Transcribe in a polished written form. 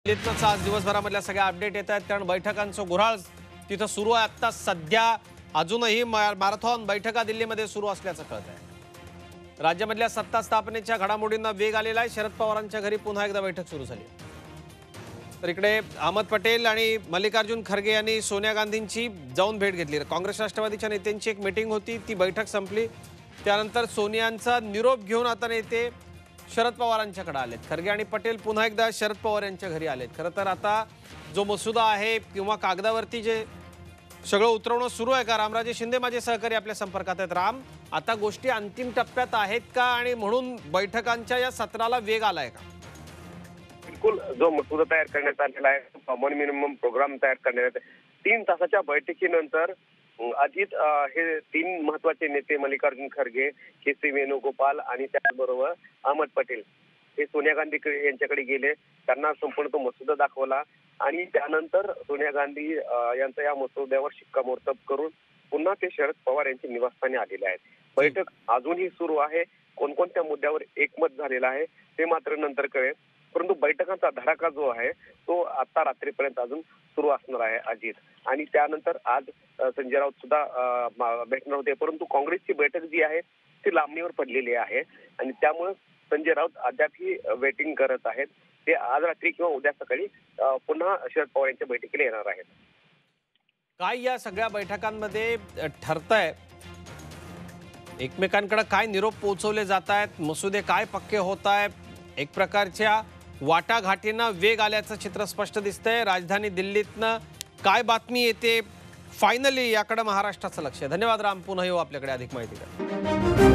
दिल्लीतच आज दिवसभरामधल्या सगळ्या अपडेट येत आहेत कारण बैठकांचं गुऱ्हाळ तिथं सुरू आहे। आता सध्या अजूनही मॅरेथॉन बैठका दिल्लीमध्ये सुरू असल्याचं कळत आहे। राज्यामधल्या सत्ता स्थापनेच्या घडामोडींना वेग आलेला आहे। शरद पवारांच्या घरी पुन्हा एकदा बैठक सुरू झाली। तर इकडे अहमद पटेल आणि मल्लिकार्जुन खरगे यांनी सोनिया गांधींची जाऊन भेट घेतली। काँग्रेस राष्ट्रवादीच्या नेत्यांची एक मीटिंग होती, ती बैठक संपली। त्यानंतर सोनियांचा निरोप घेऊन आता नेते शरद पवारांच्याकडे आलेत। खरगे आणि पटेल पुन्हा एकदा शरद पवार यांच्या घरी आलेत। खरं तर आता जो मसुदा आहे किंवा कागदावरती जे सगळं उतरवणं सुरू आहे का? रामराजे शिंदे माझे सहकारी आपल्या संपर्कात आहेत। राम, आता गोष्टी अंतिम टप्प्यात आहेत का आणि म्हणून बैठकांच्या या सत्राला वेग आलाय का? बिलकुल, जो मसुदा तयार करण्यात आलेला आहे, कॉमन मिनिमम प्रोग्राम तयार करण्यात 3 तासाच्या बैठकीनंतर अजित हे 3 महत्वाचे नेते मल्लिकार्जुन खरगे, के.सी. वेणुगोपाल आणि त्याचबरोबर अहमद पटेल हे सोनिया गांधी यांच्याकडे गेले। त्यांना संपूर्ण तो मसुदा दाखवला आणि त्यानंतर सोनिया गांधी यांचा या मसुद्यावर शिक्कामोर्तब करून पुन्हा ते शरद पवार यांच्या निवासस्थानी आलेले आहेत। बैठक अजूनही सुरू आहे। कोणकोणत्या मुद्द्यावर एकमत झालेला आहे ते मात्र नंतर कळेल, परंतु बैठकांचा धडाका जो आहे तो आता रात्रीपर्यंत अजून सुरू असणार आहे अजित। आणि त्यानंतर आज संजय राऊत सुद्धा भेटणार होते, परंतु काँग्रेसची बैठक जी आहे ती लांबणीवर पडलेली आहे आणि त्यामुळे संजय राऊत अद्यापही वेटिंग करत आहेत। ते आज रात्री किंवा उद्या सकाळी पुन्हा शरद पवार यांच्या बैठकीला येणार आहेत। काय या सगळ्या बैठकांमध्ये ठरतंय? एकमेकांकडे काय निरोप पोहोचवले जात आहेत? मसुदे काय पक्के होत आहेत? एक प्रकारच्या वाटाघाटींना वेग आल्याचं चित्र स्पष्ट दिसतंय। राजधानी दिल्लीतनं काय बातमी येते फायनली याकडे महाराष्ट्राचं लक्ष आहे। धन्यवाद राम, पुन्हा येऊ आपल्याकडे अधिक माहिती द्या।